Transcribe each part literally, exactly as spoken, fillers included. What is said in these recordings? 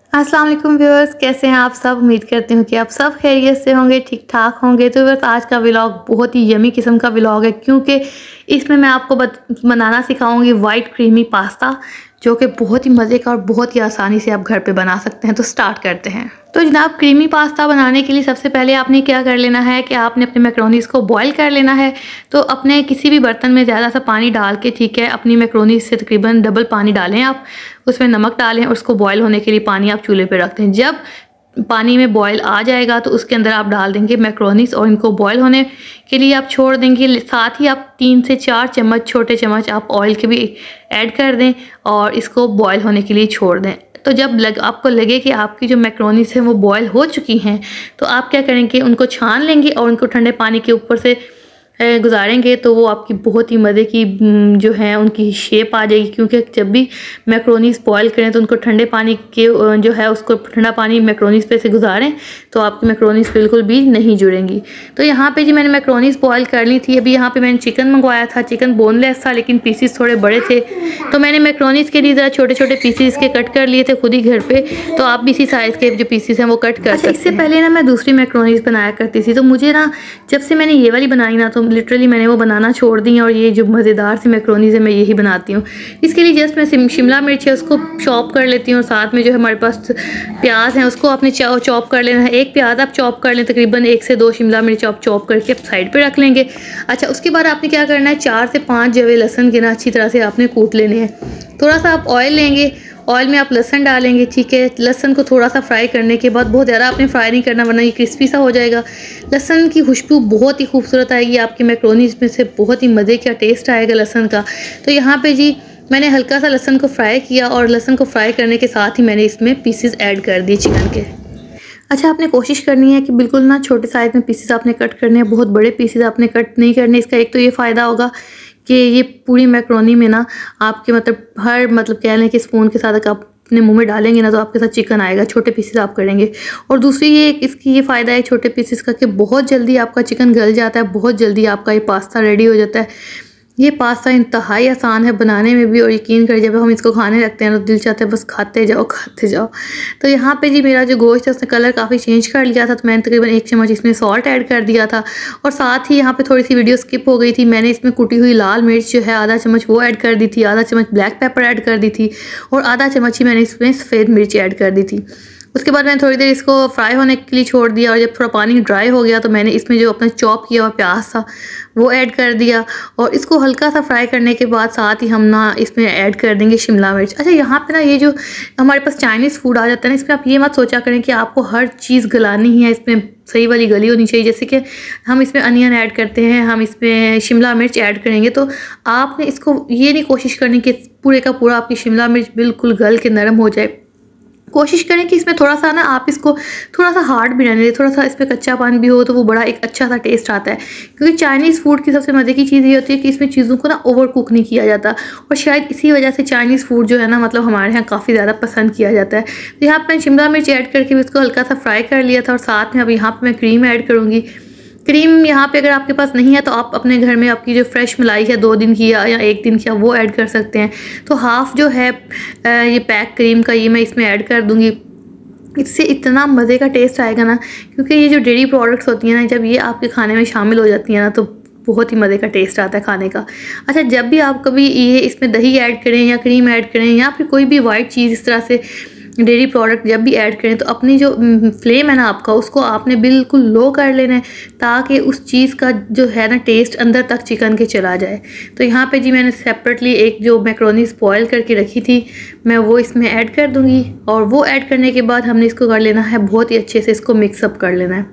अस्सलाम वालेकुम व्यूअर्स, कैसे हैं आप सब। उम्मीद करती हूँ कि आप सब खैरियत से होंगे, ठीक ठाक होंगे। तो व्यूअर्स, आज का व्लॉग बहुत ही यमी किस्म का व्लॉग है, क्योंकि इसमें मैं आपको बनाना सिखाऊंगी वाइट क्रीमी पास्ता, जो कि बहुत ही मज़े का और बहुत ही आसानी से आप घर पे बना सकते हैं। तो स्टार्ट करते हैं। तो जनाब, क्रीमी पास्ता बनाने के लिए सबसे पहले आपने क्या कर लेना है कि आपने अपने मैक्रोनीज़ को बॉईल कर लेना है। तो अपने किसी भी बर्तन में ज़्यादा सा पानी डाल के, ठीक है, अपनी मैक्रोनीज़ से तकरीबन डबल पानी डालें आप, उसमें नमक डालें और उसको बॉईल होने के लिए पानी आप चूल्हे पे रख दें। जब पानी में बॉईल आ जाएगा तो उसके अंदर आप डाल देंगे मैक्रोनीज़ और इनको बॉईल होने के लिए आप छोड़ देंगे। साथ ही आप तीन से चार चम्मच, छोटे चम्मच आप ऑयल के भी ऐड कर दें और इसको बॉईल होने के लिए छोड़ दें। तो जब लग आपको लगे कि आपकी जो मैक्रोनीज़ हैं वो बॉईल हो चुकी हैं, तो आप क्या करेंगे, उनको छान लेंगे और उनको ठंडे पानी के ऊपर से गुजारेंगे। तो वो आपकी बहुत ही मज़े की जो है उनकी शेप आ जाएगी, क्योंकि जब भी मैक्रोनीज़ बॉईल करें तो उनको ठंडे पानी के जो है उसको ठंडा पानी मैक्रोनीज़ पे से गुजारें, तो आपकी मैक्रोनीज़ बिल्कुल भी नहीं जुड़ेंगी। तो यहाँ पे जी मैंने मैक्रोनीज़ बॉईल कर ली थी। अभी यहाँ पे मैंने चिकन मंगवाया था। चिकन बोनलेस था लेकिन पीसीस थोड़े बड़े थे, तो मैंने मैक्रोनीज़ के लिए ज़रा छोटे छोटे पीसीस के कट कर लिए थे खुद ही घर पे। तो आप भी इसी साइज़ के जो पीसीस हैं वो कट कर सकते हैं। इससे पहले ना मैं दूसरी मैक्रोनीज़ बनाया करती थी, तो मुझे ना जब से मैंने ये वाली बनाई ना, तो लिटरली मैंने वो बनाना छोड़ दी और ये जो मज़ेदार सी मैक्रोनीज़ है मैं यही बनाती हूँ। इसके लिए जस्ट मैं शिमला मिर्च है उसको चॉप कर लेती हूँ, और साथ में जो है हमारे पास प्याज है उसको आपने चॉप कर लेना है। एक प्याज आप चॉप कर लें, तकरीबन एक से दो शिमला मिर्च आप चॉप करके साइड पे रख लेंगे। अच्छा, उसके बाद आपने क्या करना है, चार से पाँच जवे लहसुन के ना अच्छी तरह से आपने कूट लेने हैं। थोड़ा सा आप ऑयल लेंगे, ऑयल में आप लहसुन डालेंगे, ठीक है। लहसुन को थोड़ा सा फ्राई करने के बाद, बहुत ज़्यादा आपने फ्राई नहीं करना वरना ये क्रिस्पी सा हो जाएगा। लहसुन की खुशबू बहुत ही खूबसूरत आएगी आपकी मैक्रोनीज़ में से, बहुत ही मज़े का टेस्ट आएगा लहसुन का। तो यहाँ पे जी मैंने हल्का सा लहसुन को फ्राई किया और लहसुन को फ्राई करने के साथ ही मैंने इसमें पीसेस ऐड कर दिए चिकन के। अच्छा, आपने कोशिश करनी है कि बिल्कुल ना छोटे साइज़ में पीसेस आपने कट करने हैं, बहुत बड़े पीसेस आपने कट नहीं करने। इसका एक तो ये फ़ायदा होगा कि ये पूरी मैक्रोनी में ना आपके मतलब हर मतलब कह लें कि स्पून के साथ आप अपने मुंह में डालेंगे ना तो आपके साथ चिकन आएगा, छोटे पीसेस आप करेंगे। और दूसरी ये इसकी ये फ़ायदा है छोटे पीसेस का कि बहुत जल्दी आपका चिकन गल जाता है, बहुत जल्दी आपका ये पास्ता रेडी हो जाता है। ये पास्ता इंतहाई आसान है बनाने में भी, और यकीन कर जब हम इसको खाने लगते हैं तो दिल चाहता है बस खाते जाओ खाते जाओ। तो यहाँ पे जी मेरा जो गोश्त है उसने कलर काफ़ी चेंज कर लिया था, तो मैंने तकरीबन एक चम्मच इसमें सॉल्ट ऐड कर दिया था। और साथ ही यहाँ पे थोड़ी सी वीडियो स्किप हो गई थी, मैंने इसमें कुटी हुई लाल मिर्च जो है आधा चम्मच वो ऐड कर दी थी, आधा चम्मच ब्लैक पेपर ऐड कर दी थी, और आधा चम्मच ही मैंने इसमें सफ़ेद मिर्च ऐड कर दी थी। उसके बाद मैंने थोड़ी देर इसको फ्राई होने के लिए छोड़ दिया, और जब थोड़ा पानी ड्राई हो गया तो मैंने इसमें जो अपना चॉप किया हुआ प्याज था वो ऐड कर दिया, और इसको हल्का सा फ्राई करने के बाद साथ ही हम ना इसमें ऐड कर देंगे शिमला मिर्च। अच्छा, यहाँ पे ना ये जो हमारे पास चाइनीज़ फूड आ जाता है ना, इसमें आप ये मत सोचा करें कि आपको हर चीज़ गलानी है, इसमें सही वाली गली होनी चाहिए। जैसे कि हम इसमें अनियन ऐड करते हैं, हम इसमें शिमला मिर्च ऐड करेंगे, तो आपने इसको ये नहीं कोशिश करनी कि पूरे का पूरा आपकी शिमला मिर्च बिल्कुल गल के नरम हो जाए। कोशिश करें कि इसमें थोड़ा सा ना आप इसको थोड़ा सा हार्ड भी रहने दें, थोड़ा सा इसमें कच्चापन भी हो तो वो बड़ा एक अच्छा सा टेस्ट आता है। क्योंकि चाइनीज़ फूड की सबसे मज़े की चीज़ ये होती है कि इसमें चीज़ों को ना ओवर कुक नहीं किया जाता, और शायद इसी वजह से चाइनीज़ फूड जो है ना मतलब हमारे यहाँ काफ़ी ज़्यादा पसंद किया जाता है। तो यहाँ पर मैं शिमला मिर्च ऐड करके भी इसको हल्का सा फ्राई कर लिया था, और साथ में अब यहाँ पर मैं क्रीम ऐड करूँगी। क्रीम यहाँ पे अगर आपके पास नहीं है तो आप अपने घर में आपकी जो फ्रेश मलाई है दो दिन की या एक दिन की वो ऐड कर सकते हैं। तो हाफ़ जो है ये पैक क्रीम का ये मैं इसमें ऐड कर दूँगी। इससे इतना मज़े का टेस्ट आएगा ना, क्योंकि ये जो डेयरी प्रोडक्ट्स होती हैं ना, जब ये आपके खाने में शामिल हो जाती हैं ना तो बहुत ही मज़े का टेस्ट आता है खाने का। अच्छा, जब भी आप कभी ये इसमें दही ऐड करें या क्रीम ऐड करें या फिर कोई भी वाइट चीज़ इस तरह से डेयरी प्रोडक्ट जब भी ऐड करें, तो अपनी जो फ्लेम है ना आपका उसको आपने बिल्कुल लो कर लेना है, ताकि उस चीज़ का जो है ना टेस्ट अंदर तक चिकन के चला जाए। तो यहाँ पे जी मैंने सेपरेटली एक जो मैक्रोनीज़ बॉयल करके रखी थी मैं वो इसमें ऐड कर दूँगी, और वो ऐड करने के बाद हमने इसको कर लेना है बहुत ही अच्छे से इसको मिक्सअप कर लेना है।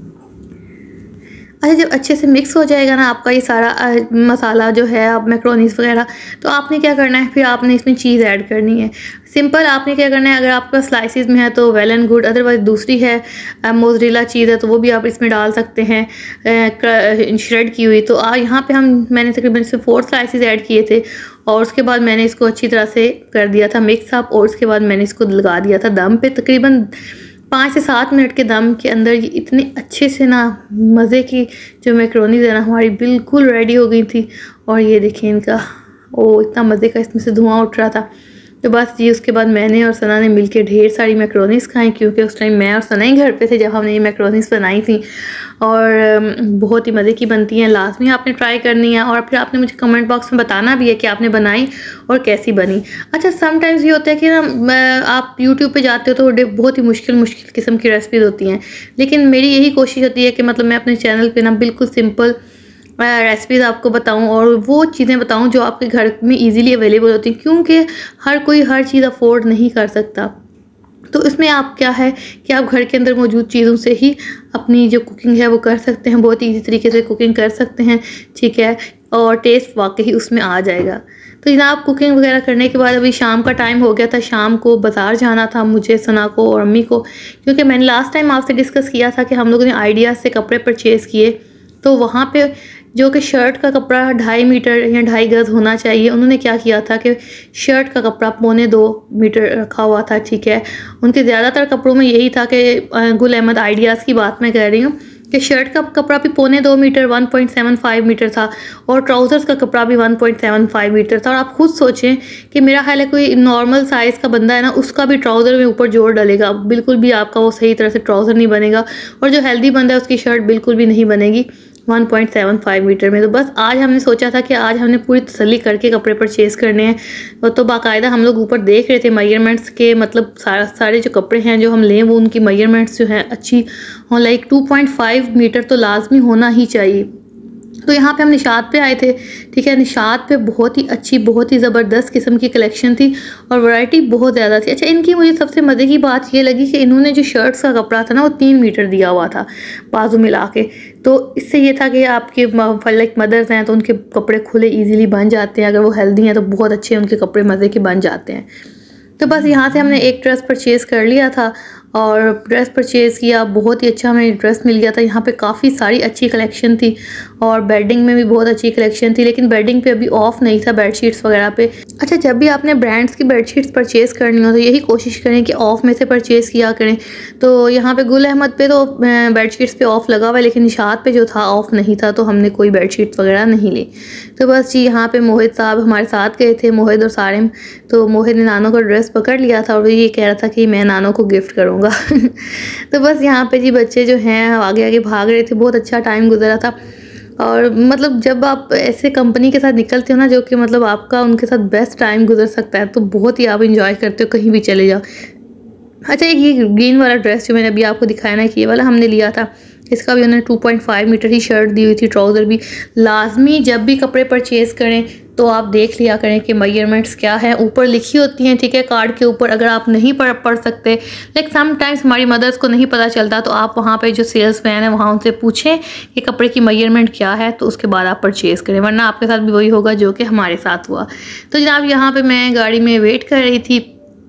अच्छा, जब अच्छे से मिक्स हो जाएगा ना आपका ये सारा मसाला जो है अब मैक्रोनीज़ वगैरह, तो आपने क्या करना है, फिर आपने इसमें चीज़ ऐड करनी है। सिंपल आपने क्या करना है, अगर आपके पास स्लाइसिस में है तो वेल एंड गुड, अदरवाइज़ दूसरी है मोज़रेला चीज़ है तो वो भी आप इसमें डाल सकते हैं श्रेड की हुई। तो आ यहाँ पे हम मैंने तकरीबन इसमें फोर स्लाइसिस ऐड किए थे, और उसके बाद मैंने इसको अच्छी तरह से कर दिया था मिक्स अप, और उसके बाद मैंने इसको लगा दिया था दम पे। तकरीबन पाँच से सात मिनट के दम के अंदर ये इतने अच्छे से ना मज़े की जो मैक्रोनीज़ है ना हमारी बिल्कुल रेडी हो गई थी। और ये देखिए इनका ओ इतना मज़े का इसमें से धुआं उठ रहा था। तो बस जी उसके बाद मैंने और सना ने मिलके ढेर सारी मैक्रोनीस खाई, क्योंकि उस टाइम मैं और सना ही घर पे थे जब हमने ये मैक्रोनीस बनाई थी, और बहुत ही मज़े की बनती हैं। लाजमी आपने ट्राई करनी है, और फिर आपने मुझे कमेंट बॉक्स में बताना भी है कि आपने बनाई और कैसी बनी। अच्छा, समटाइम्स ये होता है कि ना आप यूट्यूब पे जाते हो तो बहुत ही मुश्किल मुश्किल किस्म की रेसिपीज़ होती हैं, लेकिन मेरी यही कोशिश होती है कि मतलब मैं अपने चैनल पे ना बिल्कुल सिंपल रेसिपीज़ आपको बताऊं, और वो चीज़ें बताऊं जो आपके घर में इजीली अवेलेबल होती हैं, क्योंकि हर कोई हर चीज़ अफोर्ड नहीं कर सकता। तो इसमें आप क्या है कि आप घर के अंदर मौजूद चीज़ों से ही अपनी जो कुकिंग है वो कर सकते हैं, बहुत ईजी तरीके से कुकिंग कर सकते हैं, ठीक है, और टेस्ट वाकई उसमें आ जाएगा। तो जनाब कुकिंग वगैरह करने के बाद अभी शाम का टाइम हो गया था, शाम को बाज़ार जाना था मुझे, सना को और अम्मी को, क्योंकि मैंने लास्ट टाइम आपसे डिस्कस किया था कि हम लोगों ने आइडिया से कपड़े परचेज़ किए, तो वहाँ पे जो कि शर्ट का कपड़ा ढाई मीटर या ढाई गज़ होना चाहिए, उन्होंने क्या किया था कि शर्ट का कपड़ा पौने दो मीटर रखा हुआ था, ठीक है। उनके ज़्यादातर कपड़ों में यही था कि गुल अहमद आइडियाज़ की बात मैं कर रही हूँ कि शर्ट का कपड़ा भी पौने दो metre one point seven five metre था, और ट्राउज़र्स का कपड़ा भी one point seven five metre था। और आप खुद सोचें कि मेरा ख्याल है कोई नॉर्मल साइज़ का बंदा है ना, उसका भी ट्राउज़र में ऊपर जोड़ डालेगा, बिल्कुल भी आपका वो सही तरह से ट्राउज़र नहीं बनेगा, और जो हेल्दी बंदा है उसकी शर्ट बिल्कुल भी नहीं बनेगी one point seven five metre में। तो बस आज हमने सोचा था कि आज हमने पूरी तसल्ली करके कपड़े परचेज़ करने हैं, तो बाकायदा हम लोग ऊपर देख रहे थे मेजरमेंट्स के, मतलब सारा सारे जो कपड़े हैं जो हम लें वो उनकी मेजरमेंट्स जो हैं अच्छी हों, like two point five metre तो लाजमी होना ही चाहिए। तो यहाँ पे हम निशात पे आए थे, ठीक है। निशात पे बहुत ही अच्छी, बहुत ही ज़बरदस्त किस्म की कलेक्शन थी और वैरायटी बहुत ज़्यादा थी। अच्छा, इनकी मुझे सबसे मज़े की बात ये लगी कि इन्होंने जो शर्ट्स का कपड़ा था ना वो तीन मीटर दिया हुआ था बाजू मिला के, तो इससे ये था कि आपके लाइक मदर्स हैं तो उनके कपड़े खुले ईजिली बन जाते हैं, अगर वो हेल्दी हैं तो बहुत अच्छे उनके कपड़े मज़े के बन जाते हैं। तो बस यहाँ से हमने एक ड्रेस परचेज़ कर लिया था और ड्रेस परचेज़ किया, बहुत ही अच्छा हमें ड्रेस मिल गया था। यहाँ पे काफ़ी सारी अच्छी कलेक्शन थी और बेडिंग में भी बहुत अच्छी कलेक्शन थी, लेकिन बेडिंग पे अभी ऑफ नहीं था बेडशीट्स वगैरह पे। अच्छा, जब भी आपने ब्रांड्स की बेडशीट्स परचेज़ करनी हो तो यही कोशिश करें कि ऑफ में से परचेज़ किया करें। तो यहाँ पे गुल अहमद पे तो बेडशीट्स पे ऑफ लगा हुआ है, लेकिन निशात पे जो था ऑफ नहीं था, तो हमने कोई बेडशीट वगैरह नहीं ली। तो बस जी यहाँ पे मोहित साहब हमारे साथ गए थे, मोहित और सारिम। तो मोहित ने नानो का ड्रेस पकड़ लिया था और ये कह रहा था कि मैं नानो को गिफ्ट करूँगा। तो बस यहाँ पे जी बच्चे जो हैं आगे आगे भाग रहे थे, बहुत अच्छा टाइम गुजरा था। और मतलब जब आप ऐसे कंपनी के साथ निकलते हो ना जो कि मतलब आपका उनके साथ बेस्ट टाइम गुजर सकता है, तो बहुत ही आप इंजॉय करते हो कहीं भी चले जाओ। अच्छा, एक ये ग्रीन वाला ड्रेस जो मैंने अभी आपको दिखाया ना कि ये वाला हमने लिया था, इसका भी उन्होंने टू पॉइंट फाइव मीटर ही शर्ट दी हुई थी, ट्राउज़र भी। लाजमी जब भी कपड़े परचेज़ करें तो आप देख लिया करें कि मेजरमेंट्स क्या है, ऊपर लिखी होती हैं, ठीक है, कार्ड के ऊपर। अगर आप नहीं पढ़ पढ़ सकते, लाइक समटाइम्स हमारी मदर्स को नहीं पता चलता, तो आप वहाँ पे जो सेल्स मैन है वहाँ उनसे पूछें कि कपड़े की मेजरमेंट क्या है, तो उसके बाद आप परचेज़ करें, वरना आपके साथ भी वही होगा जो कि हमारे साथ हुआ। तो जनाब यहाँ पर मैं गाड़ी में वेट कर रही थी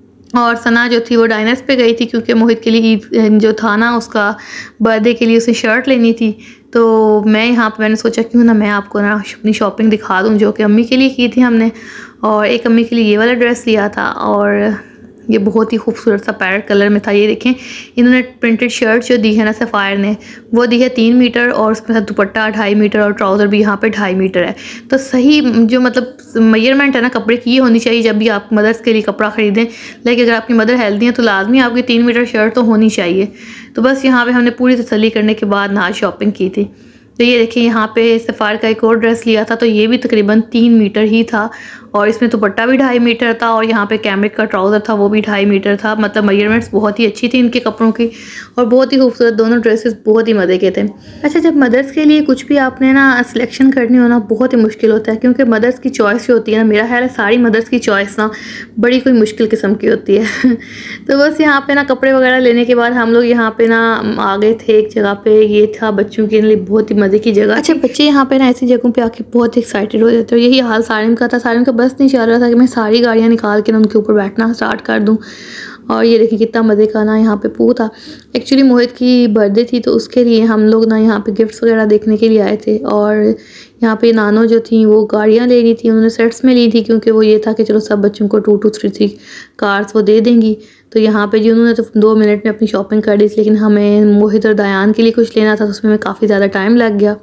और सना जो थी वो डाइनर्स पे गई थी, क्योंकि मोहित के लिए ईद जो था ना उसका बर्थडे के लिए उसे शर्ट लेनी थी। तो मैं यहाँ पे मैंने सोचा क्यों ना मैं आपको ना अपनी शॉपिंग दिखा दूँ, जो कि अम्मी के लिए की थी हमने, और एक अम्मी के लिए ये वाला ड्रेस लिया था, और ये बहुत ही खूबसूरत सा पैरेट कलर में था। ये देखें, इन्होंने प्रिंटेड शर्ट जो दी है ना सफ़ायर ने, वो दी है तीन मीटर और उसके साथ दुपट्टा ढाई मीटर और ट्राउज़र भी यहाँ पे ढाई मीटर है। तो सही जो मतलब मेजरमेंट है ना कपड़े की ये होनी चाहिए जब भी आप मदर्स के लिए कपड़ा ख़रीदें। लेकिन अगर आपकी मदर हेल्दी है तो लाजमी आपकी तीन मीटर शर्ट तो होनी चाहिए। तो बस यहाँ पर हमने पूरी तसल्ली करने के बाद ना शॉपिंग की थी। तो ये देखिए यहाँ पे सफ़ार का एक और ड्रेस लिया था, तो ये भी तकरीबन तीन मीटर ही था और इसमें दुपट्टा भी ढाई मीटर था और यहाँ पे कैमरिक का ट्राउज़र था वो भी ढाई मीटर था। मतलब मेजरमेंट्स बहुत ही अच्छी थी इनके कपड़ों की और बहुत ही खूबसूरत, दोनों ड्रेसेस बहुत ही मज़े के थे। अच्छा, जब मदर्स के लिए कुछ भी आपने ना सिलेक्शन करनी हो ना बहुत ही मुश्किल होता है, क्योंकि मदर्स की चॉइस जो होती है ना, मेरा ख्याल है सारी मदर्स की चॉइस ना बड़ी कोई मुश्किल किस्म की होती है। तो बस यहाँ पर ना कपड़े वगैरह लेने के बाद हम लोग यहाँ पर ना आ गए थे एक जगह पर, ये था बच्चों के लिए बहुत ही मज़े की जगह। अच्छा, बच्चे यहाँ पे ना ऐसी जगहों पे आके बहुत एक्साइटेड हो जाते हैं। यही हाल सारिम का था, सारिम का बस नहीं चल रहा था कि मैं सारी गाड़ियाँ निकाल के ना उनके ऊपर बैठना स्टार्ट कर दूँ। और ये देखिए कितना मज़े का ना यहाँ पे पू था। एक्चुअली मोहित की बर्थडे थी तो उसके लिए हम लोग ना यहाँ पे गिफ्ट्स वगैरह देखने के लिए आए थे। और यहाँ पे नानो जो थी वो गाड़ियाँ ले रही थी, उन्होंने सेट्स में ली थी, क्योंकि वो ये था कि चलो सब बच्चों को two two three three cars वो दे देंगी। तो यहाँ पे जी उन्होंने तो दो मिनट में अपनी शॉपिंग कर दी थी, लेकिन हमें मोहित और दयान के लिए कुछ लेना था तो उसमें काफ़ी ज़्यादा टाइम लग गया।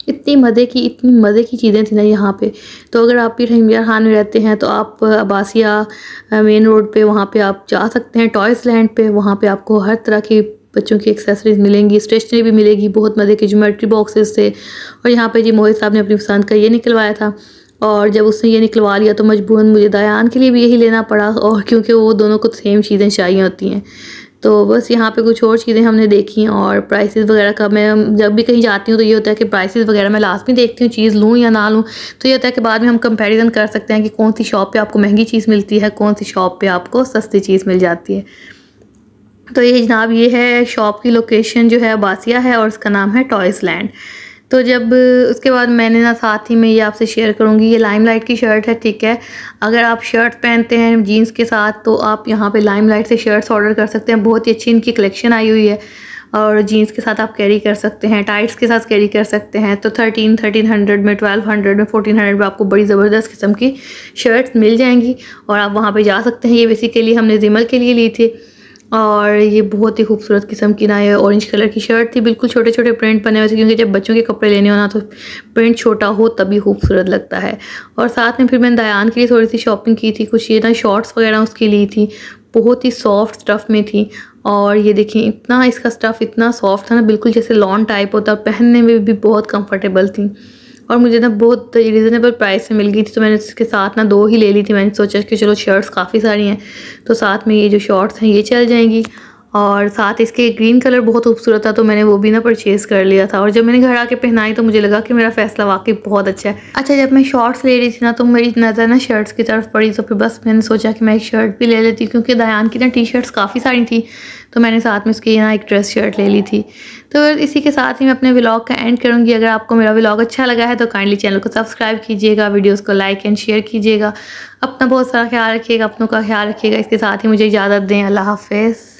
इतनी मज़े की इतनी मज़े की चीज़ें थी ना यहाँ पे। तो अगर आप भी रहीमयार खान में रहते हैं तो आप अब्बासिया मेन रोड पे वहाँ पे आप जा सकते हैं, टॉयज़ लैंड पे। वहाँ पे आपको हर तरह की बच्चों की एक्सेसरीज मिलेंगी, स्टेशनरी भी मिलेगी, बहुत मज़े के ज्योमेट्री बॉक्सेस थे। और यहाँ पे जी मोहित साहब ने अपनी पसंद का ये निकलवाया था, और जब उसने ये निकलवा लिया तो मजबूरन मुझे दयान के लिए भी यही लेना पड़ा, और क्योंकि वो दोनों को सेम चीज़ें चाहिए होती हैं। तो बस यहाँ पे कुछ और चीज़ें हमने देखी, और प्राइसेस वगैरह का मैं जब भी कहीं जाती हूँ तो ये होता है कि प्राइसेस वगैरह मैं लास्ट में देखती हूँ, चीज़ लूँ या ना लूँ। तो ये होता है कि बाद में हम कंपैरिजन कर सकते हैं कि कौन सी शॉप पे आपको महंगी चीज़ मिलती है, कौन सी शॉप पे आपको सस्ती चीज़ मिल जाती है। तो ये जनाब ये है शॉप की लोकेशन जो है अब्बासिया है, और उसका नाम है टॉयज़ लैंड। तो जब उसके बाद मैंने ना साथ ही में ये आपसे शेयर करूँगी, ये लाइमलाइट की शर्ट है, ठीक है। अगर आप शर्ट पहनते हैं जीन्स के साथ तो आप यहाँ पे लाइमलाइट से शर्ट्स ऑर्डर कर सकते हैं। बहुत ही अच्छी इनकी कलेक्शन आई हुई है, और जीन्स के साथ आप कैरी कर सकते हैं, टाइट्स के साथ कैरी कर सकते हैं। तो थर्टीन थर्टीन हंड्रेड में, ट्वेल्व हंड्रेड में, फोर्टीन हंड्रेड में आपको बड़ी ज़बरदस्त किस्म की शर्ट्स मिल जाएंगी, और आप वहाँ पर जा सकते हैं। ये बेसिकली हमने जिमल के लिए ली थी, और ये बहुत ही खूबसूरत किस्म की ना ये ऑरेंज कलर की शर्ट थी, बिल्कुल छोटे छोटे प्रिंट बने हुए थे, क्योंकि जब बच्चों के कपड़े लेने हो ना तो प्रिंट छोटा हो तभी खूबसूरत लगता है। और साथ में फिर मैंने दयान के लिए थोड़ी सी शॉपिंग की थी, कुछ ये ना शॉर्ट्स वगैरह उसकी ली थी, बहुत ही सॉफ्ट स्टफ़ में थी। और ये देखिए इतना इसका स्टफ़ इतना सॉफ्ट था ना, बिल्कुल जैसे लॉन टाइप होता, और पहनने में भी बहुत कम्फर्टेबल थी, और मुझे ना बहुत रीज़नेबल प्राइस में मिल गई थी। तो मैंने इसके साथ ना दो ही ले ली थी। मैंने सोचा कि चलो शर्ट्स काफ़ी सारी हैं तो साथ में ये जो शॉर्ट्स हैं ये चल जाएंगी, और साथ इसके ग्रीन कलर बहुत खूबसूरत था तो मैंने वो भी ना परचेज़ कर लिया था। और जब मैंने घर आके पहनाई तो मुझे लगा कि मेरा फ़ैसला वाकई बहुत अच्छा है। अच्छा, जब मैं शॉर्ट्स ले रही थी ना तो मेरी नज़र ना शर्ट्स की तरफ पड़ी, तो फिर बस मैंने सोचा कि मैं एक शर्ट भी ले लेती, क्योंकि दयान की ना टी शर्ट्स काफ़ी सारी थी, तो मैंने साथ में इसकी ना एक ड्रेस शर्ट ले ली थी। तो इसी के साथ ही मैं अपने व्लॉग का एंड करूँगी। अगर आपको मेरा व्लॉग अच्छा लगा है तो काइंडली चैनल को सब्सक्राइब कीजिएगा, वीडियोज़ को लाइक एंड शेयर कीजिएगा। अपना बहुत सारा ख्याल रखिएगा, अपनों का ख्याल रखिएगा। इसके साथ ही मुझे इजाज़त दें। अल्लाह हाफ़िज़।